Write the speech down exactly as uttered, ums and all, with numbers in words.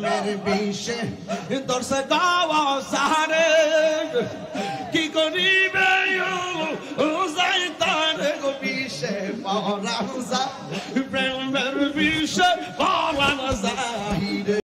প্রেমের বিষে দর্শে গাওয়া সারে কি করিবে ও শয়তান গো বিষে পরা প্রেমের বিষে